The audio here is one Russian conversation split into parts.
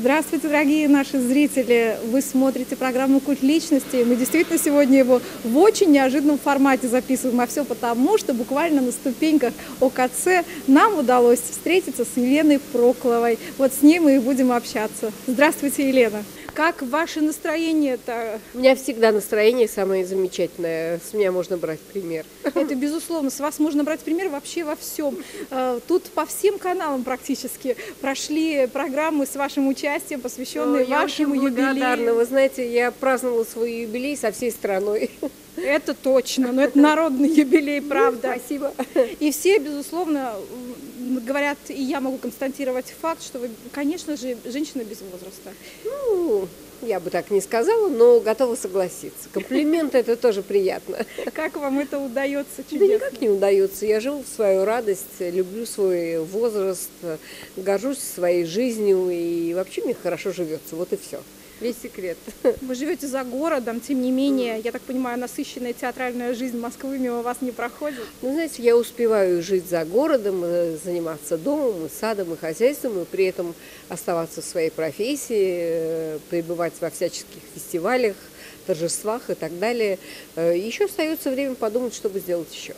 Здравствуйте, дорогие наши зрители! Вы смотрите программу «Культ личности». Мы действительно сегодня его в очень неожиданном формате записываем. А все потому, что буквально на ступеньках ОКЦ нам удалось встретиться с Еленой Прокловой. Вот с ней мы и будем общаться. Здравствуйте, Елена! Как ваше настроение-то? У меня всегда настроение самое замечательное. С меня можно брать пример. Это безусловно. С вас можно брать пример вообще во всем. Тут по всем каналам практически прошли программы с вашим участием, посвященные вашему юбилею. Благодарна. Вы знаете, я праздновала свой юбилей со всей страной. Это точно, но это народный юбилей, правда. Спасибо. И все, безусловно, говорят, и я могу констатировать факт, что вы, конечно же, женщина без возраста. Ну, я бы так не сказала, но готова согласиться. Комплименты – это тоже приятно. Как вам это удается? Да никак не удается. Я живу в свою радость, люблю свой возраст, горжусь своей жизнью, и вообще мне хорошо живется. Вот и все. Весь секрет. Вы живете за городом, тем не менее, я так понимаю, насыщенная театральная жизнь Москвы мимо вас не проходит? Ну, знаете, я успеваю жить за городом, заниматься домом, и садом, и хозяйством, и при этом оставаться в своей профессии, пребывать во всяческих фестивалях, торжествах и так далее. Еще остается время подумать, что бы сделать еще.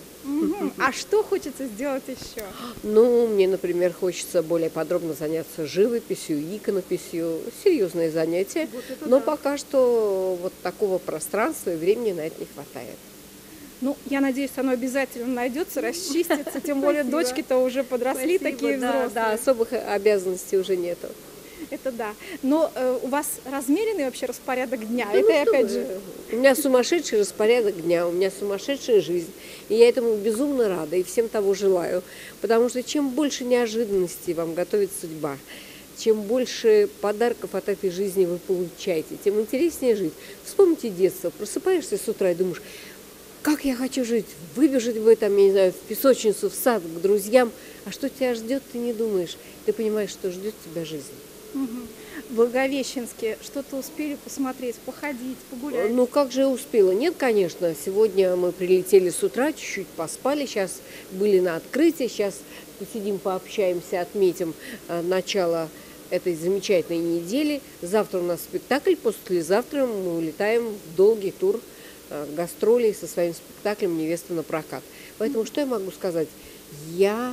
А что хочется сделать еще? Ну, мне, например, хочется более подробно заняться живописью, иконописью. Серьезное занятие. Вот но да. Пока что вот такого пространства и времени на это не хватает. Ну, я надеюсь, оно обязательно найдется, расчистится. Тем более дочки-то уже подросли, такие взрослые. Да, особых обязанностей уже нету. Это да. Но у вас размеренный вообще распорядок дня? Это опять же... У меня сумасшедший распорядок дня, у меня сумасшедшая жизнь. И я этому безумно рада и всем того желаю. Потому что чем больше неожиданностей вам готовит судьба, чем больше подарков от этой жизни вы получаете, тем интереснее жить. Вспомните детство. Просыпаешься с утра и думаешь, как я хочу жить, выбежать бы там, я не знаю, в песочницу, в сад, к друзьям. А что тебя ждет, ты не думаешь. Ты понимаешь, что ждет тебя жизнь. В Благовещенске что-то успели посмотреть, походить, погулять? Ну, как же я успела? Нет, конечно. Сегодня мы прилетели с утра, чуть-чуть поспали. Сейчас были на открытии. Сейчас посидим, пообщаемся, отметим начало этой замечательной недели. Завтра у нас спектакль, послезавтра мы улетаем в долгий тур гастролей со своим спектаклем «Невеста на прокат». Поэтому что я могу сказать? Я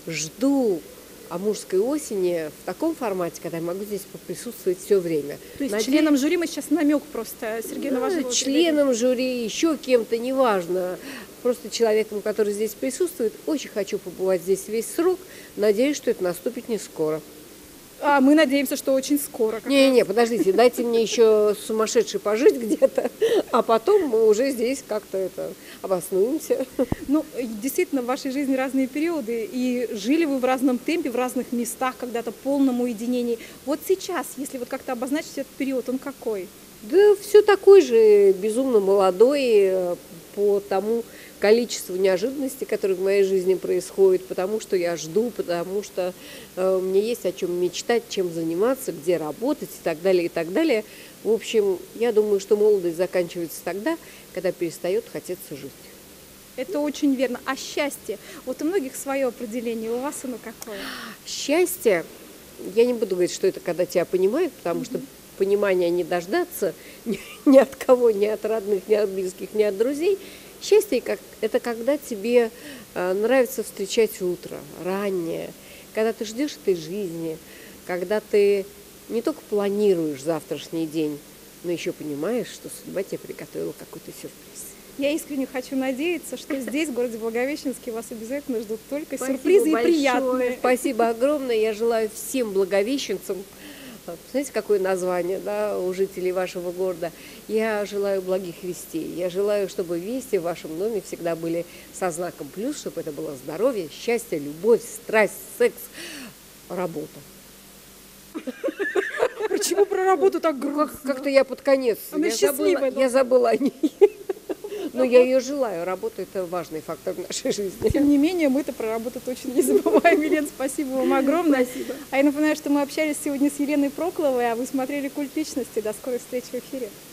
жду амурской осени в таком формате, когда я могу здесь присутствовать все время. То есть членом жюри мы сейчас намек просто, Сергей, на ваш членом жюри, еще кем-то, неважно. Просто человеком, который здесь присутствует. Очень хочу побывать здесь весь срок. Надеюсь, что это наступит не скоро. А мы надеемся, что очень скоро. Не, подождите, дайте мне еще сумасшедший пожить где-то, а потом мы уже здесь как-то это обоснуемся. Ну, действительно, в вашей жизни разные периоды, и жили вы в разном темпе, в разных местах, когда-то в полном уединении. Вот сейчас, если вот как-то обозначить этот период, он какой? Да все такой же, безумно молодой, по тому количеству неожиданностей, которые в моей жизни происходят, потому что я жду, потому что мне есть о чем мечтать, чем заниматься, где работать и так далее, и так далее. В общем, я думаю, что молодость заканчивается тогда, когда перестает хотеться жить. Это очень верно. А счастье? Вот у многих свое определение, у вас оно какое? Счастье, я не буду говорить, что это когда тебя понимают, потому что понимания не дождаться ни от кого, ни от родных, ни от близких, ни от друзей. Счастье – это когда тебе нравится встречать утро, раннее, когда ты ждешь этой жизни, когда ты не только планируешь завтрашний день, но еще понимаешь, что судьба тебе приготовила какой-то сюрприз. Я искренне хочу надеяться, что здесь, в городе Благовещенске, вас обязательно ждут только сюрпризы и приятные. Спасибо огромное. Я желаю всем благовещенцам, знаете, какое название, да, у жителей вашего города? Я желаю благих вестей. Я желаю, чтобы вести в вашем доме всегда были со знаком плюс, чтобы это было здоровье, счастье, любовь, страсть, секс, работа. Почему про работу так грустно? Как-то я под конец. Она счастливая. Я забыла о ней. Но я ее желаю. Работа – это важный фактор в нашей жизни. Тем не менее, мы-то про работу точно не забываем. Елена, спасибо вам огромное. Спасибо. А я напоминаю, что мы общались сегодня с Еленой Прокловой, а вы смотрели «Культ личности». До скорой встречи в эфире.